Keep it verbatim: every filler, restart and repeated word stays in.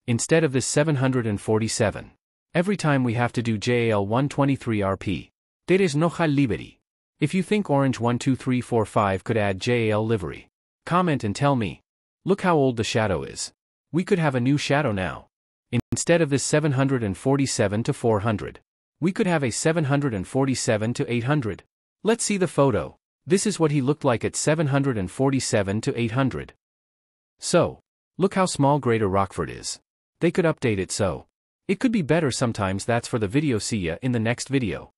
instead of this seven hundred forty-seven. Every time we have to do J A L one twenty-three R P. Deres noja liberi. If you think Orange one two three four five could add J A L livery, comment and tell me. Look how old the shadow is. We could have a new shadow now. Instead of this seven hundred forty-seven to four hundred. We could have a seven hundred forty-seven to eight hundred. Let's see the photo. This is what he looked like at seven hundred forty-seven to eight hundred. So, look how small Greater Rockford is. They could update it so it could be better sometimes. That's for the video. See ya in the next video.